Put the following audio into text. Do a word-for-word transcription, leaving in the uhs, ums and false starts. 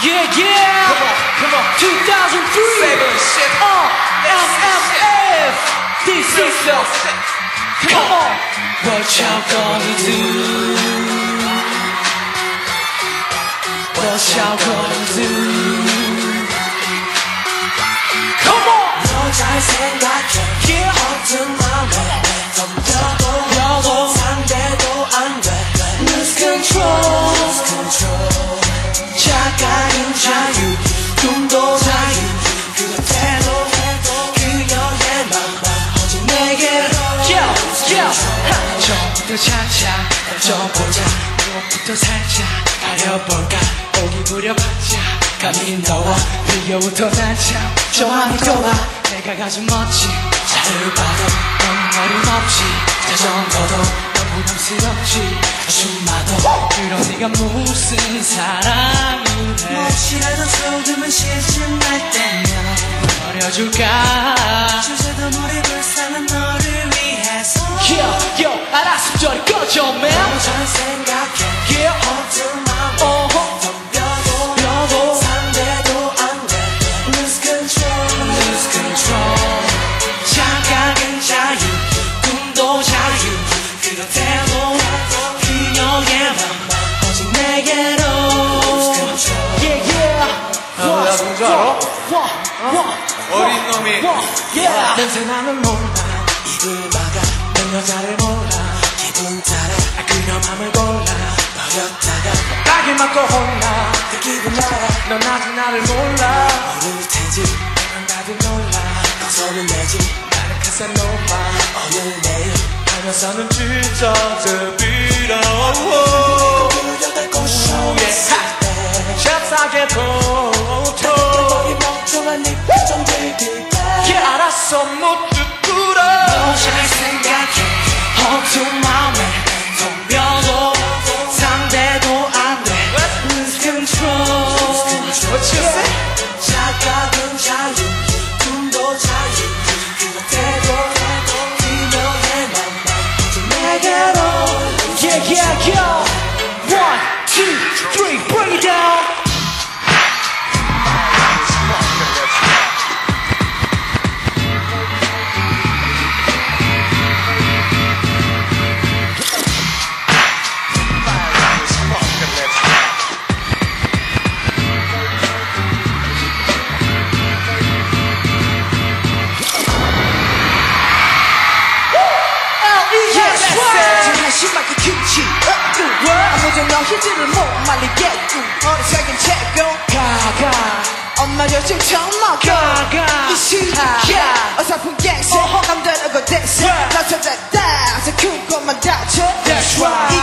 Yeah, yeah. Come on, come on. two thousand three. Seven, shit. Uh, M M F. This is the. Come on. What y'all gonna do? What y'all gonna do? Come on. 너 잘 생각해. Yeah. 어떤 마음에 덤벼도 여도 상대도 안 돼. Lose control. Lose control. 착각은 자유, 꿈도 자유. 그렇대도 해도 그녀의 맘만 오직 내게로. Yeah, yeah. 처음부터 차차 던져보자. 무엇부터 살짝 가려볼까. 오기 부려봤자 감이 너와 비교부터 난참 좋아하는 거야. 내가 가진 멋진 자유봐도 넌 어림없지. 자전거도 넌 부담스럽지. 숨마도 그런 네가 무슨 사랑을 해. 혹시라도 조금은 실증날 때면 버려줄까. 주제도 모를 불쌍한 너를 위해서. Yeah, yo, 알았으면 저리 꺼져, man. 잘 생각해. Yeah, 어떤 마음에 어허. 덤벼도 여도 상대도 안 돼. Lose control. Lose control. 착각은 자유, 꿈도 자유. 그렇대도 그녀의 맘만 오직 내게로. Lose control. yeah, yeah. 어, 나 뭔지 알아? 와, 와, 어린 놈이. 와, yeah. 냄새나는 몰라 입을 막아. 넌 여자를 몰라 기분 따라. 그녀 맘을 골라 버렸다가 딱이 맞고 혼나. 그 기분 알아. 넌 아직 나를 몰라. 모를 테지 난 다들 놀라. 걱정은 내지 나는 카사노바. 오늘 내일 하면서는 뒤져서 빌어. 그려갈 싶을 때 잽싸게 보통 멍청한 네 표정 들길 때 알았어, 모두 꿇어. 너 잘 생각해. 어두운 마음에 덤벼도 상대도 안 돼. Lose control. What you say? 착각은 자유, 꿈도 자유. 그렇대도 해도 그녀의 맘만 오직 내게로. Yeah, yeah, yeah. One, two, three, bring it down. 심하게 김치 아무도 너 희지를 못 말리겠고 어리석은 채고 가가 엄마 요즘 처음 먹어 가가 이 시야 어설픈 갱생 남들하고 대세 나 찾았다 새 큰 것만 다쳐 That's right